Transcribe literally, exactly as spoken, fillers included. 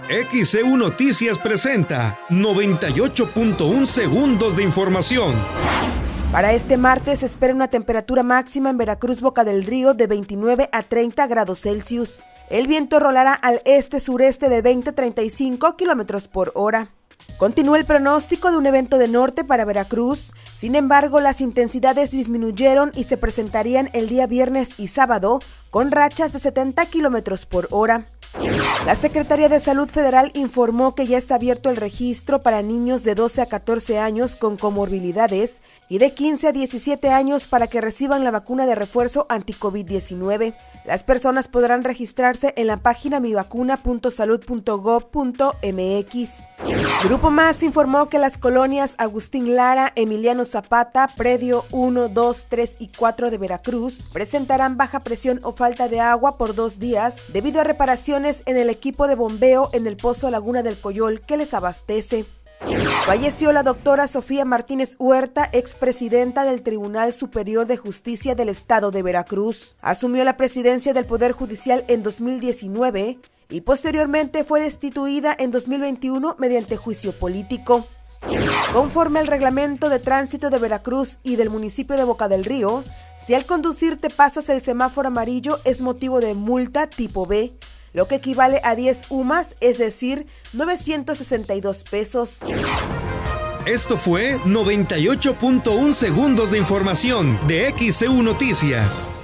X E U Noticias presenta noventa y ocho punto uno segundos de información. Para este martes se espera una temperatura máxima en Veracruz, Boca del Río de veintinueve a treinta grados Celsius. El viento rolará al este-sureste de veinte a treinta y cinco kilómetros por hora. Continúa el pronóstico de un evento de norte para Veracruz. Sin embargo, las intensidades disminuyeron y se presentarían el día viernes y sábado con rachas de setenta kilómetros por hora. La Secretaría de Salud Federal informó que ya está abierto el registro para niños de doce a catorce años con comorbilidades y de quince a diecisiete años para que reciban la vacuna de refuerzo anti-COVID diecinueve. Las personas podrán registrarse en la página mi vacuna punto salud punto gob punto mx. Grupo Más informó que las colonias Agustín Lara, Emiliano Zapata, Predio uno, dos, tres y cuatro de Veracruz presentarán baja presión o falta de agua por dos días debido a reparaciones en el equipo de bombeo en el Pozo Laguna del Coyol que les abastece. Falleció la doctora Sofía Martínez Huerta, expresidenta del Tribunal Superior de Justicia del Estado de Veracruz. Asumió la presidencia del Poder Judicial en dos mil diecinueve y posteriormente fue destituida en dos mil veintiuno mediante juicio político. Conforme al reglamento de tránsito de Veracruz y del municipio de Boca del Río, si al conducir te pasas el semáforo amarillo es motivo de multa tipo B, lo que equivale a diez U M A S, es decir, novecientos sesenta y dos pesos. Esto fue noventa y ocho punto uno segundos de información de X E U Noticias.